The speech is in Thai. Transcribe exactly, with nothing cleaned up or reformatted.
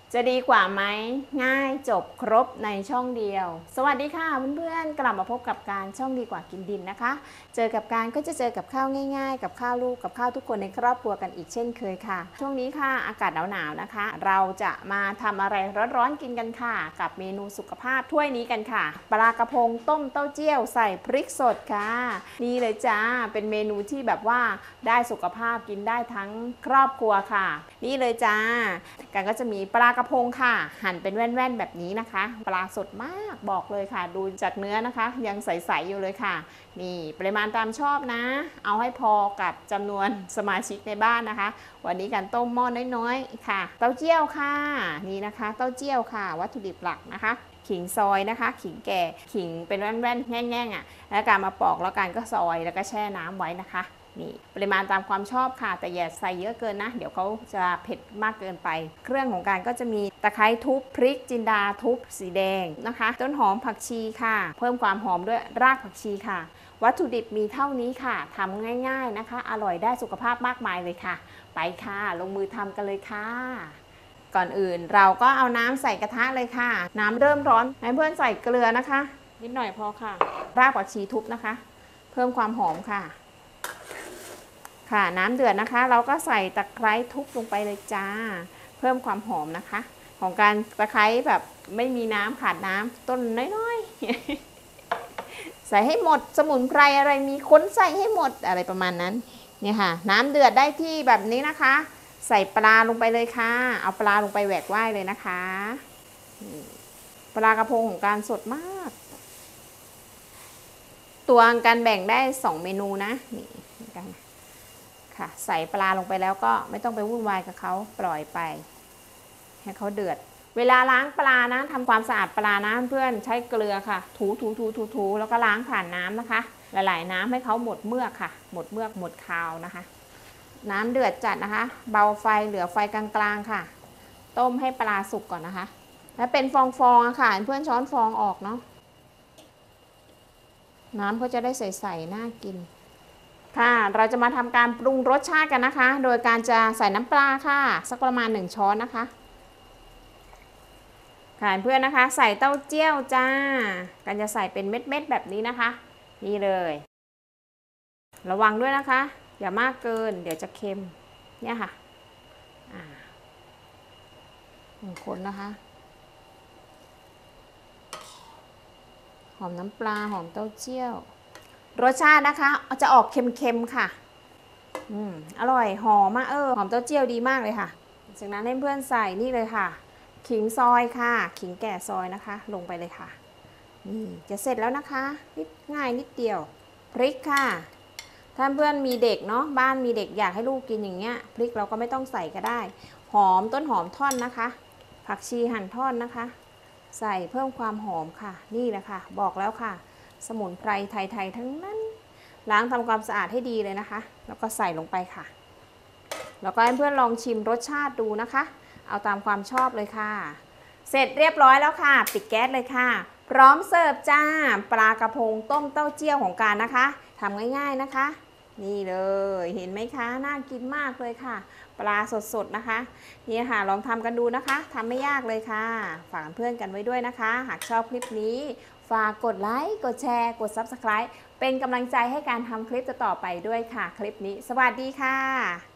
จะดีกว่าไหมง่ายจบครบในช่องเดียวสวัสดีค่ะเพื่อนๆกลับมาพบกับการช่องดีกว่ากินดินนะคะเจอกับการก็จะเจอกับข้าวง่ายๆกับข้าวลูกกับข้าวทุกคนในครอบครัวกันอีกเช่นเคยค่ะช่วงนี้ค่ะอากาศหนาวๆนะคะเราจะมาทำอะไรร้อนๆกินกันค่ะกับเมนูสุขภาพถ้วยนี้กันค่ะปลากระพงต้มเต้าเจี้ยวใส่พริกสดค่ะนี่เลยจ้าเป็นเมนูที่แบบว่าได้สุขภาพกินได้ทั้งครอบครัวค่ะนี่เลยจ้ากันก็จะมีปลากระพงค่ะหั่นเป็นแว่นๆแบบนี้นะคะปลาสดมากบอกเลยค่ะดูจากเนื้อนะคะยังใสๆอยู่เลยค่ะนี่ปริมาณตามชอบนะเอาให้พอกับจำนวนสมาชิกในบ้านนะคะวันนี้กันต้มหม้อน้อยๆค่ะเต้าเจี้ยวค่ะนี่นะคะเต้าเจี้ยวค่ะวัตถุดิบหลักนะคะขิงซอยนะคะขิงแก่ขิงเป็นแว่นๆแง่งๆอ่ะแล้วการมาปอกแล้วกันก็ซอยแล้วก็แช่น้ำไว้นะคะนี่ปริมาณตามความชอบค่ะแต่อย่าใส่เยอะเกินนะเดี๋ยวเขาจะเผ็ดมากเกินไปเครื่องของการก็จะมีตะไคร้ทุบพริกจินดาทุบสีแดงนะคะต้นหอมผักชีค่ะเพิ่มความหอมด้วยรากผักชีค่ะวัตถุดิบมีเท่านี้ค่ะทำง่ายๆนะคะอร่อยได้สุขภาพมากมายเลยค่ะไปค่ะลงมือทำกันเลยค่ะก่อนอื่นเราก็เอาน้ำใส่กระทะเลยค่ะน้ำเริ่มร้อนให้เพื่อนใส่เกลือนะคะนิดหน่อยพอค่ะรากผักชีทุบนะคะเพิ่มความหอมค่ะค่ะน้ำเดือดนะคะเราก็ใส่ตะไคร้ทุบลงไปเลยจ้าเพิ่มความหอมนะคะของการตะไคร้แบบไม่มีน้ำขาดน้ำต้นน้อยๆใส่ให้หมดสมุนไพรอะไรมีค้นใส่ให้หมดอะไรประมาณนั้นเนี่ยค่ะน้ำเดือดได้ที่แบบนี้นะคะใส่ปลาลงไปเลยค่ะเอาปลาลงไปแหวกว่ายเลยนะคะปลากระพงของการสดมากตัวการแบ่งได้สองเมนูนะนี่กันค่ะใส่ปลาลงไปแล้วก็ไม่ต้องไปวุ่นวายกับเขาปล่อยไปให้เขาเดือดเวลาล้างปลานะทำความสะอาดปลานะเพื่อนใช้เกลือค่ะถูถูถูถูถูแล้วก็ล้างผ่านน้ำนะคะละลายน้ำให้เขาหมดเมือกค่ะหมดเมือกหมดคาวนะคะน้ำเดือดจัดนะคะเบาไฟเหลือไฟกลางๆค่ะต้มให้ปลาสุกก่อนนะคะแล้วเป็นฟองๆค่ะเพื่อนช้อนฟองออกเนาะน้ำเขาจะได้ใสๆน่ากินค่ะเราจะมาทำการปรุงรสชาติกันนะคะโดยการจะใส่น้ำปลาค่ะสักประมาณหนึ่งช้อนนะคะค่ะเพื่อนนะคะใส่เต้าเจี้ยวจ้ากันจะใส่เป็นเม็ดๆแบบนี้นะคะนี่เลยระวังด้วยนะคะอย่ามากเกินเดี๋ยวจะเค็มเนี่ยค่ะอ่าหนึ่งคนนะคะหอมน้ำปลาหอมเต้าเจี้ยวรสชาตินะคะจะออกเค็มๆค่ะอืมอร่อยหอมมากเออหอมเต้าเจี้ยวดีมากเลยค่ะจากนั้นให้เพื่อนใส่นี่เลยค่ะขิงซอยค่ะขิงแก่ซอยนะคะลงไปเลยค่ะนี่จะเสร็จแล้วนะคะนิดง่ายนิดเดียวพริกค่ะถ้าเพื่อนมีเด็กเนาะบ้านมีเด็กอยากให้ลูกกินอย่างเงี้ยพริกเราก็ไม่ต้องใส่ก็ได้หอมต้นหอมท่อนนะคะผักชีหั่นท่อนนะคะใส่เพิ่มความหอมค่ะนี่แหละค่ะบอกแล้วค่ะสมุนไพรไทยๆทั้งนั้นล้างทำความสะอาดให้ดีเลยนะคะแล้วก็ใส่ลงไปค่ะแล้วก็ให้เพื่อนลองชิมรสชาติดูนะคะเอาตามความชอบเลยค่ะเสร็จเรียบร้อยแล้วค่ะปิดแก๊สเลยค่ะพร้อมเสิร์ฟจ้าปลากระพงต้มเต้าเจี้ยวของการนะคะทำง่ายๆนะคะนี่เลยเห็นไหมคะน่ากินมากเลยค่ะปลาสดๆนะคะนี่ค่ะลองทำกันดูนะคะทำไม่ยากเลยค่ะฝากเพื่อนกันไว้ด้วยนะคะหากชอบคลิปนี้ฝากกดไลค์กดแชร์กด ซับสไครบ์ เป็นกำลังใจให้การทำคลิปต่อไปด้วยค่ะคลิปนี้สวัสดีค่ะ